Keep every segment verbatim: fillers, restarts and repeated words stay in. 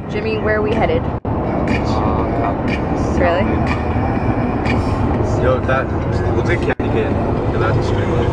Jimmy, where are we headed? Uh, really? Yo, that looks like candy cane. And that's a straight line.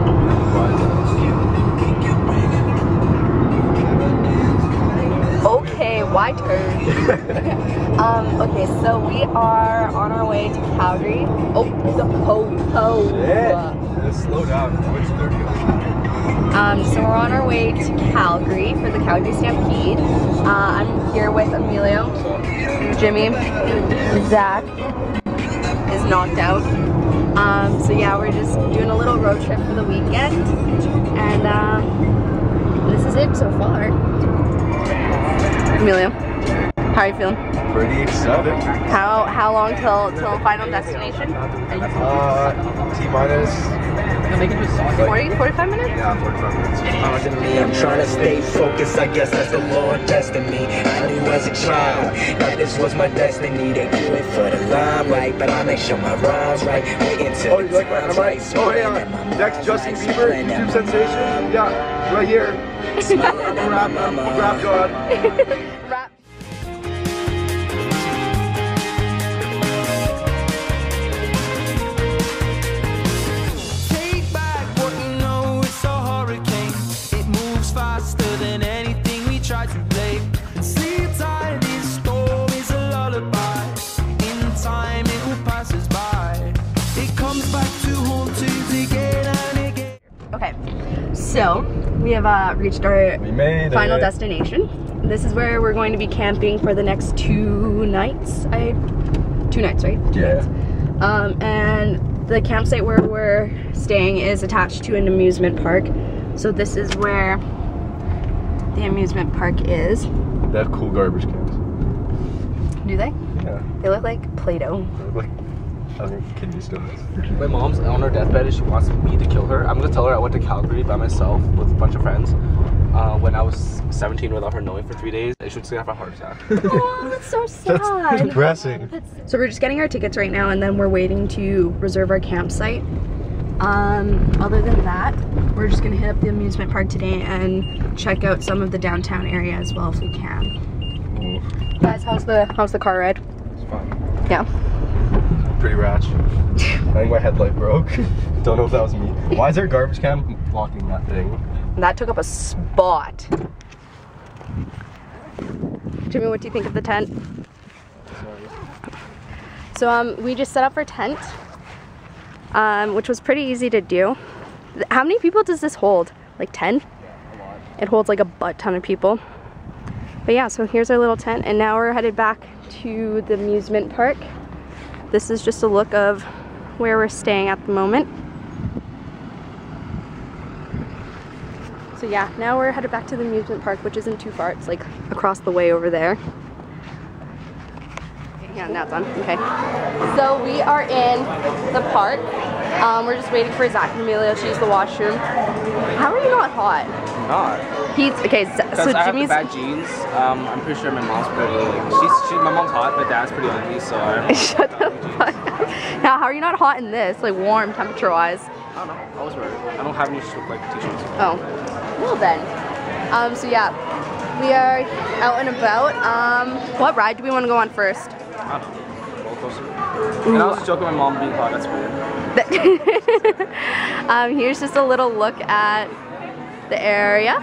Okay, why turn? um, okay, so we are on our way to Calgary. Oh, the ho ho. Yeah. Just slow down. Which thirty? Um, so we're on our way to Calgary for the Calgary Stampede. Uh, I'm here with Emilio, Jimmy, Zach is knocked out. Um, so yeah, we're just doing a little road trip for the weekend, and um, this is it so far. Emilio, how are you feeling? Pretty excited. How how long till till final destination? Uh, T minus. forty, forty-five minutes? Yeah, forty-five minutes. I'm trying to stay focused, I guess that's the Lord testing me. I knew as a child that this was my destiny. They do it for the limelight, but I make sure my rhymes right. Wait until Oh, you like my Dynamite? Oh, yeah. Next Justin Bieber, YouTube sensation. Yeah, right here. Rap, rap God. Rap. Okay, so we have uh, reached our We made final it. destination. This is where we're going to be camping for the next two nights. I two nights, right? Two Yeah. nights. Um, and the campsite where we're staying is attached to an amusement park. So this is where the amusement park is. They have cool garbage cans. Do they? Yeah. They look like Play-Doh. They look like I think kid used to this. My mom's on her deathbed and she wants me to kill her. I'm gonna tell her I went to Calgary by myself with a bunch of friends uh, when I was seventeen without her knowing for three days. And she would have a heart attack. Oh, that's so sad. That's depressing. So we're just getting our tickets right now, and then we're waiting to reserve our campsite. Um, other than that, we're just gonna hit up the amusement park today and check out some of the downtown area as well if we can. Ooh. Guys, how's the how's the car ride? It's fine. Yeah. Pretty ratch. I think my headlight broke. Don't know if that was me. Why is there a garbage can blocking that thing? That took up a spot. Jimmy, what do you think of the tent? So um, we just set up our tent, um, which was pretty easy to do. How many people does this hold? Like ten? Yeah, a lot. It holds like a butt ton of people. But yeah, so here's our little tent, and now we're headed back to the amusement park. This is just a look of where we're staying at the moment. So yeah, now we're headed back to the amusement park, which isn't too far. It's like across the way over there. Yeah, now it's on. Okay. So we are in the park. Um, we're just waiting for Zach and Emilio to use the washroom. How are you not hot? Not. He's okay. So, Because so I have the Jimmy's. bad genes. Um, I'm pretty sure my mom's pretty. Like, she's she, my mom's hot, but dad's pretty ugly, so I don't know. Shut the fuck up. Now, how are you not hot in this? Like warm temperature wise? I don't know. I was wearing. I don't have any like t-shirts. Oh, well then. Um, so yeah, we are out and about. Um, what ride do we want to go on first? I don't know. Roller coaster. And I was just joking. My mom being hot. That's weird. um, here's just a little look at the area.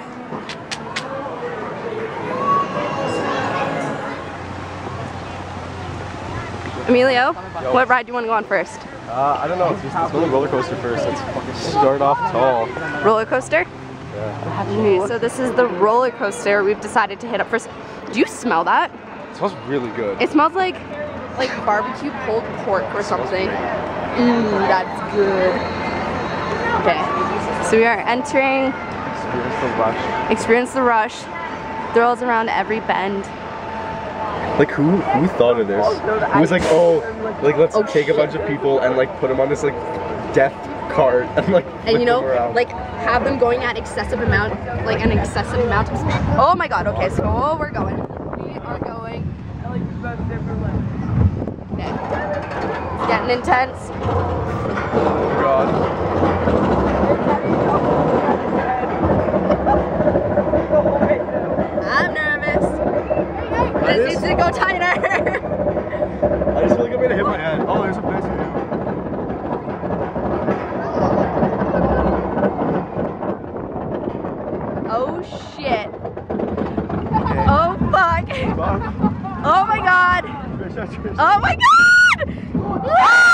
Emilio, Yo. what ride do you want to go on first? Uh, I don't know. It's just let's go to the roller coaster first. Let's fucking start off tall. Roller coaster? Yeah. Ooh, so this is the roller coaster we've decided to hit up first. Do you smell that? It smells really good. It smells like like barbecue pulled pork or something. Mmm, that's good. Okay, so we are entering. Experience the rush. Experience the rush. Thrills around every bend. Like who who thought of this? Who was like, oh, like let's Oh, take shit. a bunch of people and like put them on this like death cart and like And you know, flip them around. like have them going at excessive amount, like an excessive amount of speed. Oh my god, okay, so oh, we're going. We are going. Okay. It's getting intense. Oh god. I'm nervous. I just just- needs to go tighter. I just feel like I'm gonna hit my head. Oh, there's a nice view. Oh shit. Oh fuck. Fuck. Oh my god. Trish, Trish, Trish. Oh my god. Ah!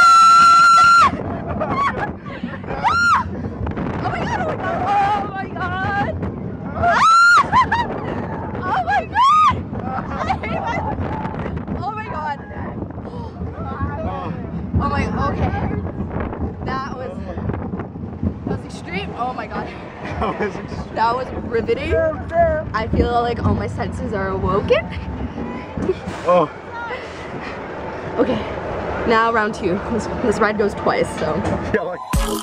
Oh my god. Oh my god. Oh my god. Oh my god. I hate my. Oh my god. Oh my. Okay. That was. That was extreme. Oh my god. That was extreme. That was riveting. I feel like all my senses are awoken. Oh. Okay, now round two. This, this ride goes twice, so. Yeah, like.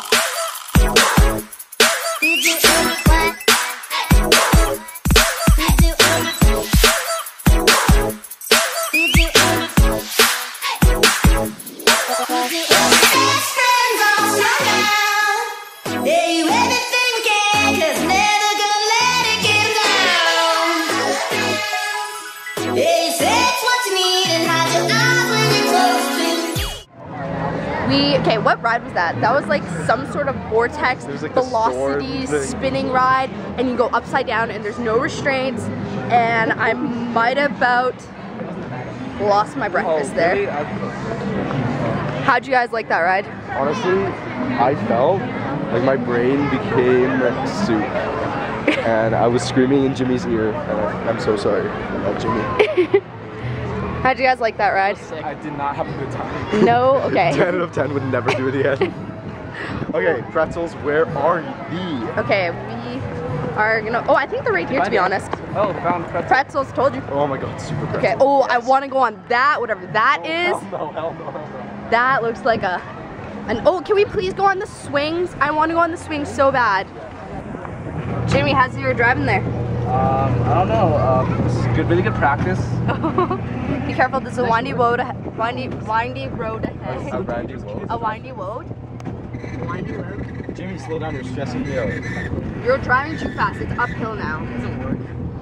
We, okay, what ride was that? That was like some sort of vortex, It was like the velocity, storm thing. spinning ride, and you go upside down and there's no restraints, and I might about lost my breakfast there. How'd you guys like that ride? Honestly, I felt like my brain became soup. And I was screaming in Jimmy's ear, and I, I'm so sorry about Jimmy. How'd you guys like that ride? I did not have a good time. No? Okay. ten out of ten would never do it again. Okay, pretzels, where are thee? Okay, we are gonna, oh, I think they're right here, to be honest. Oh, found pretzel. Pretzels, told you. Oh my god, super pretzel. Okay, oh, I wanna go on that, whatever that is. Hell no, hell no, hell no. That looks like a, an, oh, can we please go on the swings? I wanna go on the swings so bad. Jimmy, how's your driving there? Um, I don't know. Um, it's good, really good practice. Be careful, there's a windy road, ahe- windy, windy road A ahead. brandy road. A windy road. Windy road. Jimmy, slow down, you're stressing me out. You're driving too fast. It's uphill now. It doesn't work.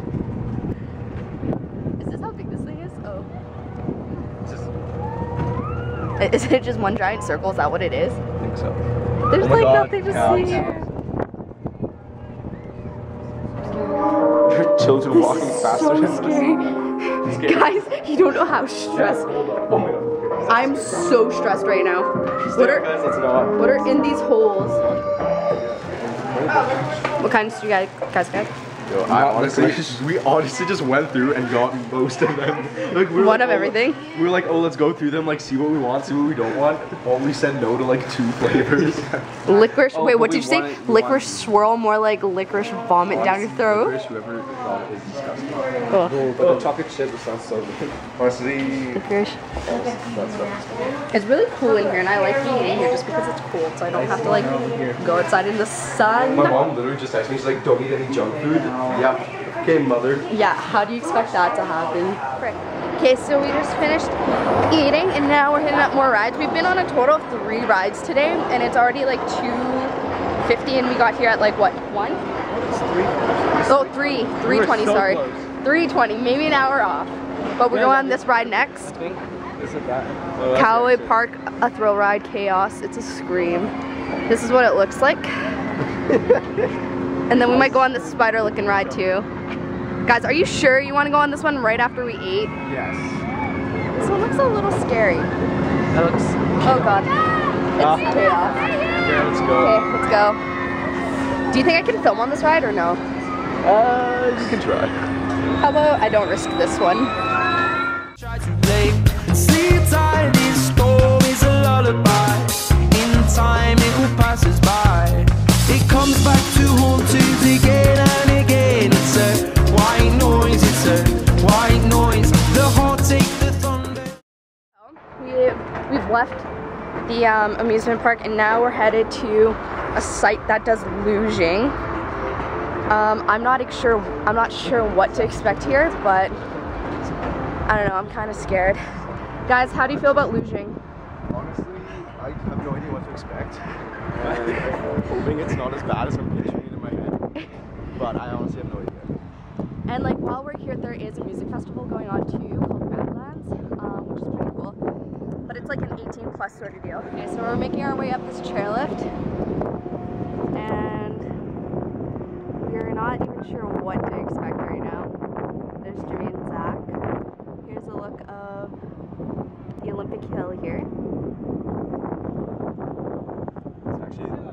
Is this how big this thing is? Oh. Just, Is it just one giant circle? Is that what it is? I think so. There's Oh my like God, nothing to cows. see. Children walking faster So than us. scary. Scary. Guys, you don't know how stressed. Oh my god. I'm so stressed right now. What are, Guys, let's not. what are in these holes? What kinds do you guys, guys get? Yo, I honestly, we honestly just went through and got most of them. Like, we were One like, of oh, everything? We were like, oh, let's go through them, like, see what we want, see what we don't want. Only said no to like two flavors. Licorice, Oh, wait, but what we did you say? wanted- we Licorice wanted- swirl, more like licorice vomit down your throat? Licorice, whoever thought it is disgusting. Ugh. But the chocolate chip sounds so good. Honestly, Licorice. that's what. It's really cool in here, and I like being in here just because it's cold, so I don't have to like go outside in the sun. My mom literally just texted me, she's like, don't eat any junk food. Yeah. Okay, mother. Yeah, how do you expect that to happen? Okay, so we just finished eating, and now we're hitting up more rides. We've been on a total of three rides today, and it's already like two fifty, and we got here at like what, one? Oh, three, three twenty, so sorry. close. three twenty, maybe an hour off. But we're going on this ride next. Is it that? Callaway Park, a thrill ride, chaos. It's a scream. This is what it looks like. And then we might go on this spider looking ride too. Guys, are you sure you want to go on this one right after we ate? Yes. So it looks a little scary. That looks. Oh god. It's chaos. Okay, let's go. Okay, let's go. Do you think I can film on this ride or no? Uh, you can try. How about I don't risk this one? Try to play sleep tight, this storm is a lullaby. In time it will pass us by. It comes back to haunt us again and again. It's a white noise, it's a white noise. The heart take the thunder. We, we've left the um, amusement park, and now we're headed to a site that does luging. Um, I'm not sure. I'm not sure what to expect here, but I don't know. I'm kind of scared. Guys, how do you feel about luging? Honestly, I have no idea what to expect. And I'm hoping it's not as bad as I'm picturing it in my head. But I honestly have no idea. And like while we're here, there is a music festival going on too called Badlands, um, which is pretty cool. But it's like an eighteen plus sort of deal. Okay, so we're making our way up this chairlift, and we're not even sure what to expect right now. There's Jimmy and Zach. Here's a look of the Olympic Hill here. It's actually nice.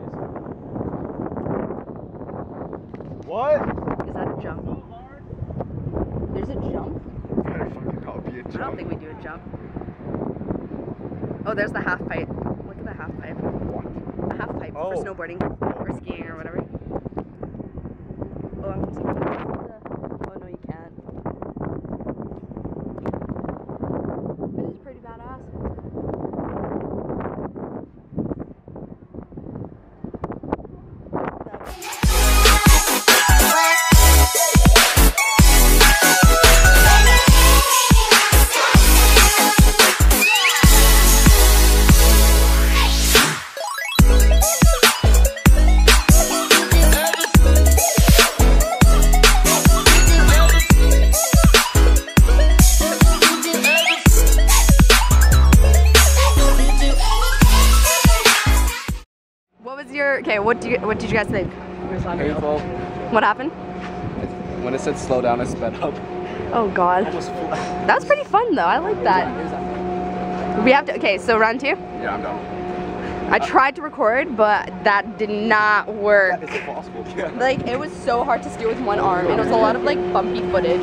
What? Is that a jump? There's a jump? Better fucking not be a jump. I don't think we do a jump. Oh, there's the half pipe. Look at the half pipe. What? A half pipe Oh. for snowboarding or skiing or whatever. Oh, I'm so oh no, you can't. This is pretty badass. Okay, what do you what did you guys think? Painful. What happened? When it said slow down, I sped up. Oh god. That was pretty fun though. I like that. We have to okay, so round two? Yeah, I'm done. I tried to record, but that did not work. It's impossible. Yeah. Like it was so hard to steer with one arm, and it was a lot of like bumpy footage.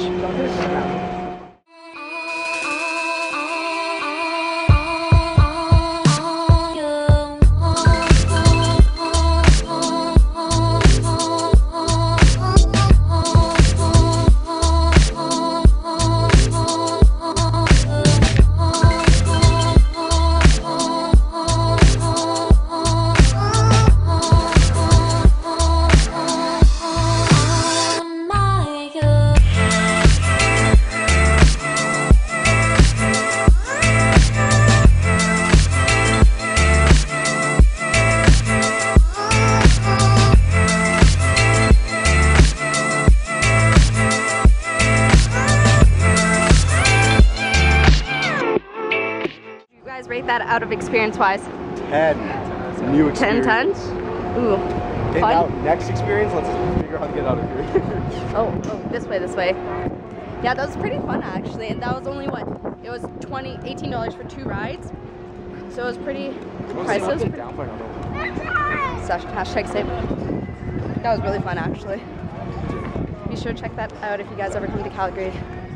Rate that out of experience wise? ten. New experience. ten, ten? Ooh. Okay, fun. now next experience, let's figure out how to get out of here. oh, oh, this way, this way. Yeah, that was pretty fun actually. And that was only what? It was twenty, eighteen dollars for two rides. So it was pretty pricey. It was pretty... Down for another one. Hashtag save. That was really fun actually. Be sure to check that out if you guys ever come to Calgary.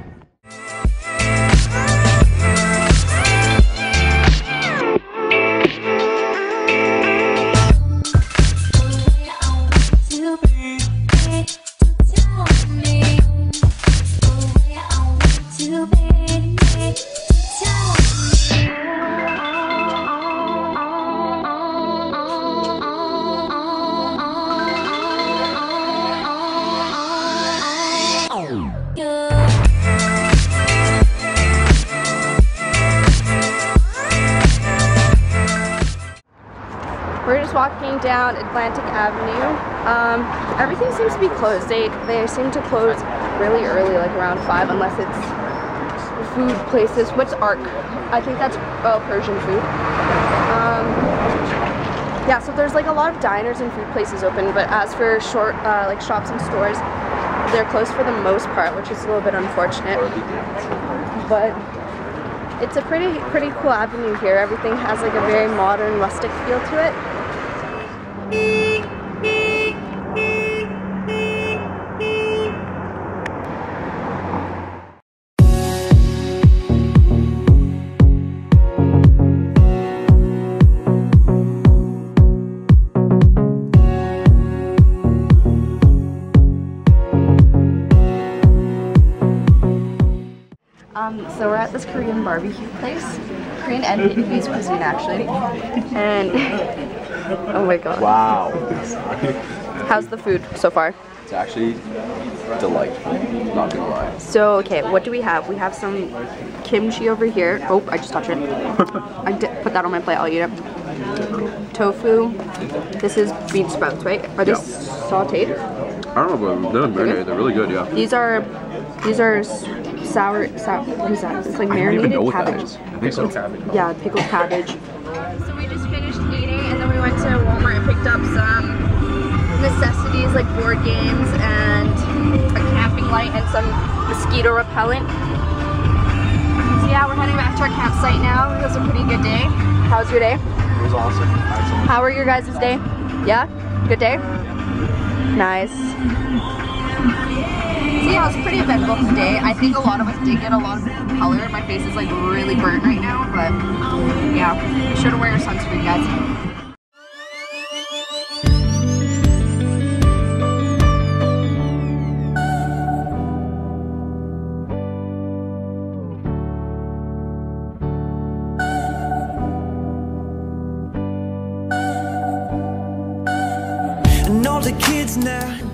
We're just walking down Atlantic Avenue. Um, everything seems to be closed. They they seem to close really early, like around five, unless it's food places. What's Arc? I think that's uh, Persian food. Um, yeah, so there's like a lot of diners and food places open, but as for short uh, like shops and stores, they're closed for the most part, which is a little bit unfortunate. But it's a pretty pretty cool avenue here. Everything has like a very modern, rustic feel to it. Um, so we're at this Korean barbecue place, Korean and Vietnamese cuisine actually, and oh my god. Wow. How's the food so far? It's actually delightful, not gonna lie. So, okay, what do we have? We have some kimchi over here. Oh, I just touched it. I did put that on my plate, I'll eat it. Tofu. This is bean sprouts, right? Are they Yeah. sauteed? I don't know, but they're very, they're really good, yeah. These are These are s- sour, sour, what is that? It's like marinated cabbage. Pickled cabbage. Yeah, pickled cabbage. So we just finished eating and then we went to Walmart and picked up some necessities like board games and a camping light and some mosquito repellent. So yeah, we're heading back to our campsite now. It was a pretty good day. How was your day? It was awesome. Excellent. How were your guys' day? Yeah? Good day? Nice. So yeah, it was a pretty eventful today. I think a lot of us did get a lot of color. My face is like really burnt right now, but yeah, be sure to wear your sunscreen, guys. And all the kids now